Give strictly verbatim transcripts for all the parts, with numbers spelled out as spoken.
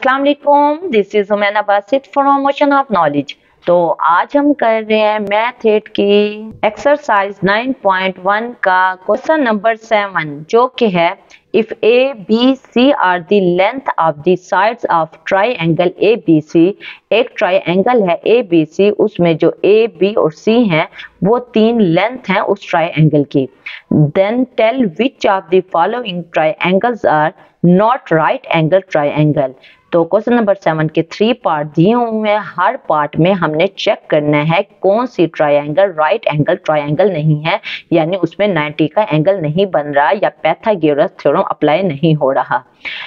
अस्सलाम वालेकुम, this is Humaina Basit from Motion of Knowledge. तो आज हम कर रहे हैं मैथ एट की एक्सरसाइज नाइन पॉइंट वन का क्वेश्चन नंबर सेवन, जो कि है if A B C are the length of the sides of triangle A B C. एक ट्राइंगल है ए बी सी, उसमें जो ए बी और सी हैं वो तीन लेंथ हैं उस ट्राइंगल की। Then tell which of the following triangles are not right angle triangle. तो क्वेश्चन नंबर सेवन के थ्री पार्ट दिए हुए हैं। हर पार्ट में हमने चेक करना है कौन सी ट्राइंगल राइट एंगल ट्राइंगल नहीं है, यानी उसमें नाइंटी का एंगल नहीं बन रहा या पाइथागोरस थ्योरम अप्लाई नहीं हो रहा।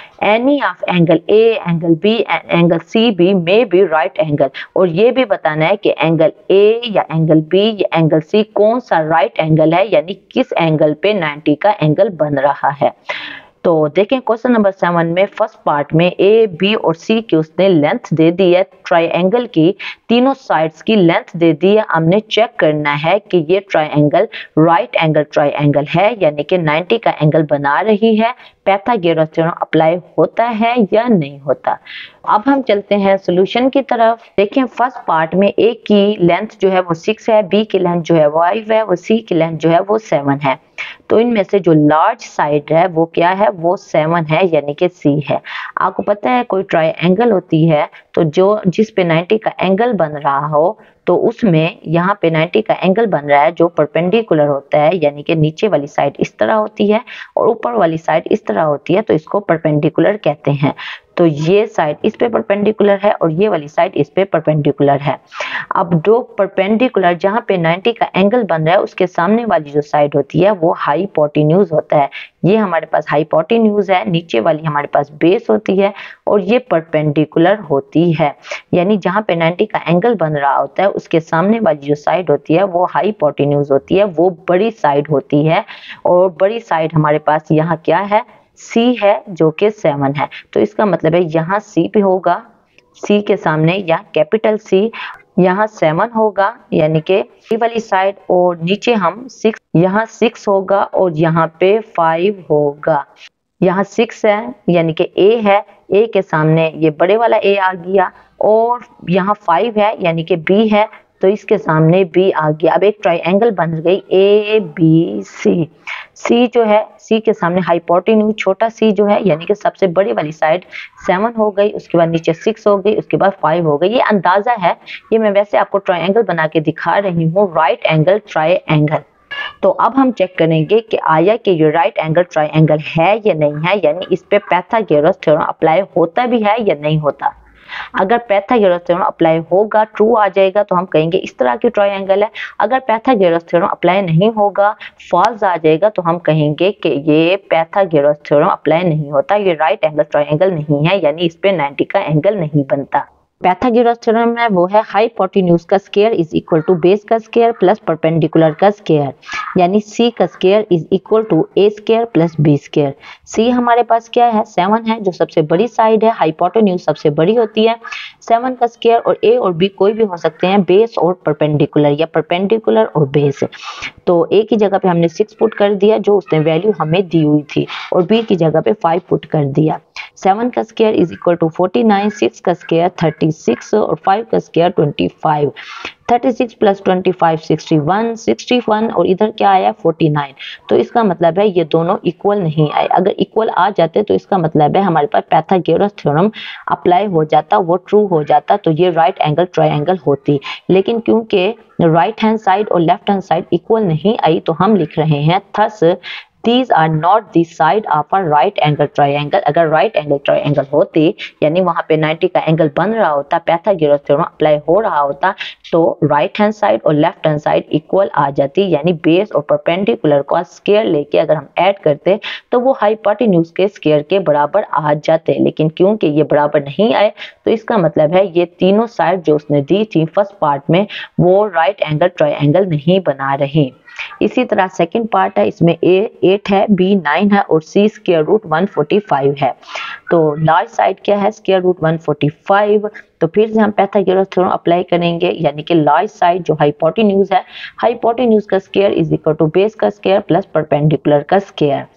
Any of angle A, angle B, angle C be may be right angle. और ये भी बताना है कि एंगल ए या एंगल बी या एंगल सी कौन सा राइट एंगल है, यानी किस एंगल पे नाइंटी का एंगल बन रहा है। तो देखें क्वेश्चन नंबर सेवन में फर्स्ट पार्ट में ए बी और सी की उसने लेंथ दे दी है, ट्राइंगल की तीनों साइड्स की लेंथ दे दी है। हमने चेक करना है कि ये ट्राइंगल राइट एंगल ट्राइंगल है, यानी कि नाइंटी का एंगल बना रही है, पाइथागोरस थ्योरम अप्लाई होता है या नहीं होता। अब हम चलते हैं सॉल्यूशन की तरफ। देखें फर्स्ट पार्ट में ए की लेंथ जो है वो सिक्स है, बी की लेंथ जो है वो फाइव है और सी की लेंथ जो है वो सेवन है। तो इनमें से जो लार्ज साइड है वो क्या है, वो सेवन है, यानी कि सी है। आपको पता है कोई ट्राइंगल होती है तो जो जिस पे नाइंटी का एंगल बन रहा हो, तो उसमें यहाँ पे नाइंटी का एंगल बन रहा है जो परपेंडिकुलर होता है, यानी कि नीचे वाली साइड इस तरह होती है और ऊपर वाली साइड इस तरह होती है, तो इसको परपेंडिकुलर कहते हैं। तो ये साइड इस पे परपेंडिकुलर है और ये वाली साइड इस पे परपेंडिकुलर है। अब दो परपेंडिकुलर जहाँ पे नाइंटी का एंगल बन रहा है उसके सामने वाली जो साइड होती है वो हाइपोटेन्यूज होता है। ये हमारे पास हाइपोटेन्यूज है, नीचे वाली हमारे पास बेस होती है और ये परपेंडिकुलर होती है, यानी जहाँ पे नाइंटी का एंगल बन रहा होता है उसके सामने वाली जो साइड होती है वो हाइपोटेन्यूज होती है, वो बड़ी साइड होती है। और बड़ी साइड हमारे पास यहाँ क्या है, सी है, जो कि सेवन है। तो इसका मतलब है यहाँ सी पे होगा, सी के सामने या कैपिटल सी, यहाँ सेवन होगा यानी कि सी वाली साइड, और नीचे हम सिक्स, यहाँ सिक्स होगा और यहाँ पे फाइव होगा। यहाँ सिक्स है यानी कि ए है, ए के सामने ये बड़े वाला ए आ गया, और यहाँ फाइव है यानी कि बी है, तो इसके सामने बी आ गया। अब एक ट्राइंगल बन गई ए बी सी। सी जो है, सी के सामने हाइपोटेन्यूज छोटा सी जो है, यानी कि सबसे बड़ी वाली साइड सेवन हो गई, उसके बाद नीचे सिक्स हो गई, उसके बाद फाइव हो गई। ये अंदाजा है, ये मैं वैसे आपको ट्राइंगल बना के दिखा रही हूँ, राइट एंगल ट्राइंगल। तो अब हम चेक करेंगे कि आया कि ये राइट एंगल ट्राइंगल है या नहीं है, यानी इस पे पाइथागोरस थ्योरम अप्लाई होता भी है या नहीं होता। अगर पाइथागोरस थ्योरम अप्लाई होगा, ट्रू आ जाएगा, तो हम कहेंगे इस तरह की ट्राइंगल है। अगर पाइथागोरस थ्योरम अप्लाई नहीं होगा, फॉल्स आ जाएगा, तो हम कहेंगे कि ये पाइथागोरस थ्योरम अप्लाई नहीं होता, ये राइट एंगल ट्राइंगल नहीं है, यानी इस पे नाइंटी का एंगल नहीं बनता। पाइथागोरस थ्योरम में वो है हाइपोटेन्यूज का square is equal to base का स्क्वायर प्लस परपेंडिकुलर का स्क्वायर, यानी सी का square is equal to A square plus B square. C हमारे पास क्या है, सेवन है, जो सबसे बड़ी साइड है, हाइपोटेन्यूज सबसे बड़ी होती है। सेवन का स्क्वायर और ए और बी कोई भी हो सकते हैं, बेस और परपेंडिकुलर या परपेंडिकुलर और बेस। तो ए की जगह पे हमने सिक्स पुट कर दिया जो उसने वैल्यू हमें दी हुई थी, और बी की जगह पे फाइव पुट कर दिया। सेवन का square is equal to forty nine, six का स्क्वायर थर्टी सिक्स और फाइव का square twenty five. Thirty six plus twenty five sixty one, sixty one और इधर क्या आया फोर्टी नाइन। तो इसका मतलब है ये दोनों इक्वल नहीं आए। अगर इक्वल आ जाते तो इसका मतलब है हमारे पास पाइथागोरस थ्योरम अप्लाई हो जाता, वो ट्रू हो जाता, तो ये राइट एंगल ट्राइंगल होती। लेकिन क्योंकि राइट हैंड साइड और लेफ्ट हैंड साइड इक्वल नहीं आई, तो हम लिख रहे हैं thus These are not the side of a right angle triangle। अगर right angle triangle होती, यानी वहां पे नाइंटी का एंगल बन रहा होता, पाइथागोरस थ्योरम अप्लाई हो रहा होता, तो राइट हैंड साइड और लेफ्ट हैंड साइड इक्वल आ जाती, यानी बेस और परपेंडिकुलर का स्क्वायर लेके अगर हम ऐड करते तो वो हाइपोटेन्यूज के स्क्वायर के बराबर आ जाते। लेकिन क्योंकि ये बराबर नहीं आए, तो इसका मतलब है ये तीनों साइड जो उसने दी थी फर्स्ट पार्ट में वो राइट एंगल ट्राइंगल नहीं बना रही। इसी तरह सेकंड पार्ट है, इसमें ए एट है, बी नाइन है और C square root one forty five है। तो लार्ज साइड क्या है, square root one forty five. तो फिर से हम पाइथागोरस थ्योरम अप्लाई करेंगे, यानी कि लार्ज साइड जो हाइपोटेन्यूज है, हाइपोटेन्यूज का square is equal to base का स्क्वायर प्लस परपेंडिकुलर का स्क्वायर।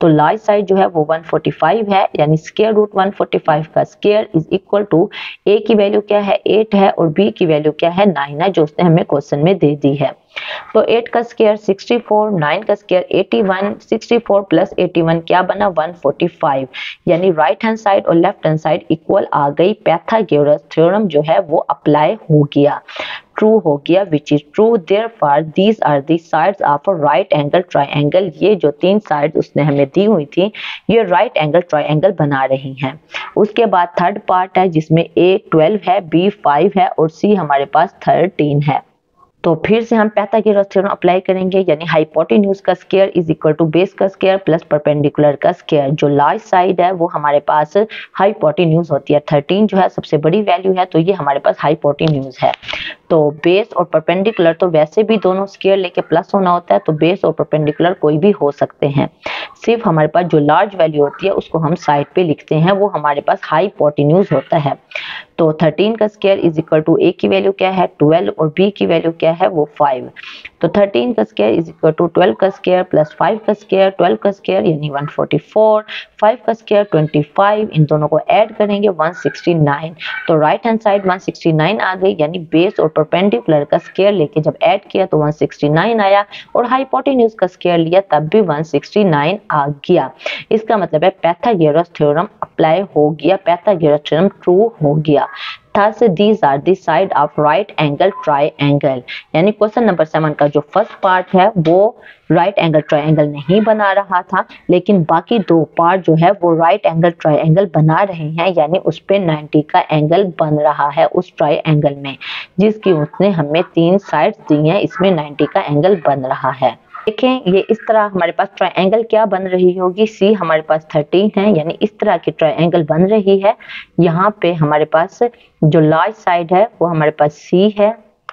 तो लार्ज साइड जो है वो वन फोर्टी फाइव है, यानी square root one forty five का square is equal to A की वैल्यू क्या है एट है और बी की वैल्यू क्या है नाइन है, जो उसने हमें क्वेश्चन में दे दी है। तो एट का स्क्वायर सिक्सटी फोर, नाइन का square eighty one, sixty four plus eighty one क्या बना वन फोर्टी फाइव, यानी राइट हैंड साइड और लेफ्ट हैंड साइड इक्वल आ गई। पाइथागोरस थ्योरम जो है वो अप्लाई हो गया, ट्रू हो गया, which is true. Therefore these are the sides of a right angle triangle. ये जो तीन साइड्स उसने हमें दी हुई थी ये राइट एंगल ट्रायंगल बना रही हैं। उसके बाद थर्ड पार्ट है जिसमें ए ट्वेल्व है, बी फाइव है और सी हमारे पास थर्टीन है। तो फिर से हम पाइथागोरस थ्योरम अप्लाई करेंगे, यानी हाइपोटेन्यूज का square is equal to base का स्क्वायर प्लस परपेंडिकुलर का स्क्वायर। जो लार्ज साइड है वो हमारे पास हाइपोटेन्यूज होती है, थर्टीन जो है सबसे बड़ी वैल्यू है तो ये हमारे पास हाइपोटेन्यूज है। तो बेस और परपेंडिकुलर तो वैसे भी दोनों स्क्वायर लेके प्लस होना होता है, तो बेस और परपेंडिकुलर कोई भी हो सकते हैं। सिर्फ हमारे पास जो लार्ज वैल्यू होती है उसको हम साइड पे लिखते हैं, वो हमारे पास हाइपोटेन्यूज होता है। तो थर्टीन का square is equal to A की वैल्यू क्या है ट्वेल्व और बी की वैल्यू क्या है वो फाइव। तो थर्टीन का square is equal to twelve का स्क्वायर प्लस फाइव का स्क्वायर, ट्वेल्व का स्क्वायर यानी वन फोर्टी फोर, फाइव का स्क्वायर ट्वेंटी फाइव, इन दोनों को ऐड करेंगे वन सिक्सटी नाइन। तो right hand side one sixty nine आ गई, यानी बेस और परपेंडिकुलर का स्क्वायर लेके जब ऐड किया तो वन सिक्सटी नाइन आया और हाइपोटेन्यूज का स्क्वायर लिया तब भी वन सिक्सटी नाइन आ गया। इसका मतलब है पाइथागोरस थ्योरम अप्लाई हो गया, पाइथागोरस थ्योरम ट्रू हो गया। Thus, these are the side of right angle triangle। यानी क्वेश्चन नंबर सेवन का जो फर्स्ट पार्ट है वो राइट एंगल ट्रायंगल नहीं बना रहा था, लेकिन बाकी दो पार्ट जो है वो राइट एंगल ट्रायंगल बना रहे हैं, यानी उस पे नाइंटी का एंगल बन रहा है उस ट्रायंगल में, जिसकी उसने हमें तीन साइड्स दी हैं, इसमें नाइंटी का एंगल बन रहा है। देखें ये इस तरह हमारे पास ट्रायंगल क्या बन रही होगी, सी हमारे पास थर्टीन है, यानी इस तरह की ट्रायंगल बन रही है। यहाँ पे हमारे पास जो लार्ज साइड है वो हमारे पास सी है,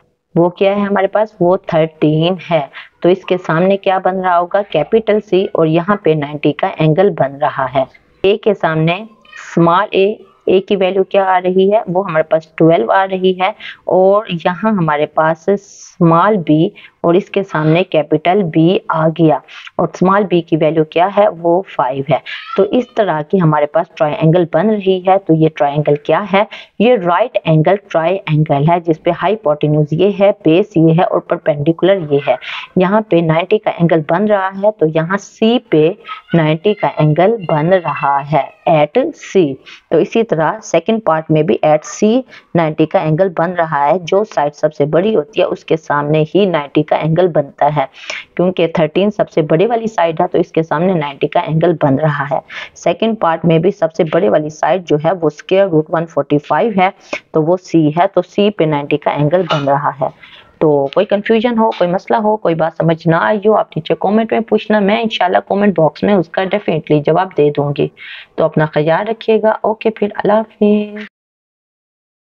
वो क्या है हमारे पास वो थर्टीन है। तो इसके सामने क्या बन रहा होगा कैपिटल सी और यहाँ पे नाइंटी का एंगल बन रहा है। ए के सामने स्मॉल ए, ए की वैल्यू क्या आ रही है वो हमारे पास ट्वेल्व आ रही है और यहाँ हमारे पास स्मॉल बी और इसके सामने कैपिटल बी आ गया और स्मॉल बी की वैल्यू क्या है वो फाइव है। तो इस तरह की हमारे पास ट्रायंगल बन रही है। तो ये ट्रायंगल क्या है, ये राइट एंगल ट्रायंगल है जिसपे हाइपोटेन्यूज ये है, बेस ये है और परपेंडिकुलर ये है। यहाँ पे नाइंटी का एंगल बन रहा है तो यहाँ सी पे नाइंटी का एंगल बन रहा है एट सी। तो इसी तरह सेकंड पार्ट में भी एट सी नाइंटी का एंगल बन रहा है। जो साइड सबसे बड़ी होती है उसके सामने ही नाइंटी का एंगल बनता है, क्योंकि थर्टीन सबसे बड़े वाली साइड है तो इसके सामने नाइंटी का एंगल बन रहा है। सेकंड पार्ट में भी सबसे बड़े वाली साइड जो है वो square root one forty five है तो वो सी है, तो सी पे नाइंटी का एंगल बन रहा है। तो कोई कंफ्यूजन हो, कोई मसला हो, कोई बात समझ ना आई हो, आप नीचे कमेंट में पूछना, मैं इंशाल्लाह कमेंट बॉक्स में उसका डेफिनेटली जवाब दे दूंगी। तो अपना ख्याल रखिएगा। ओके फिर अल्लाह हाफिज़।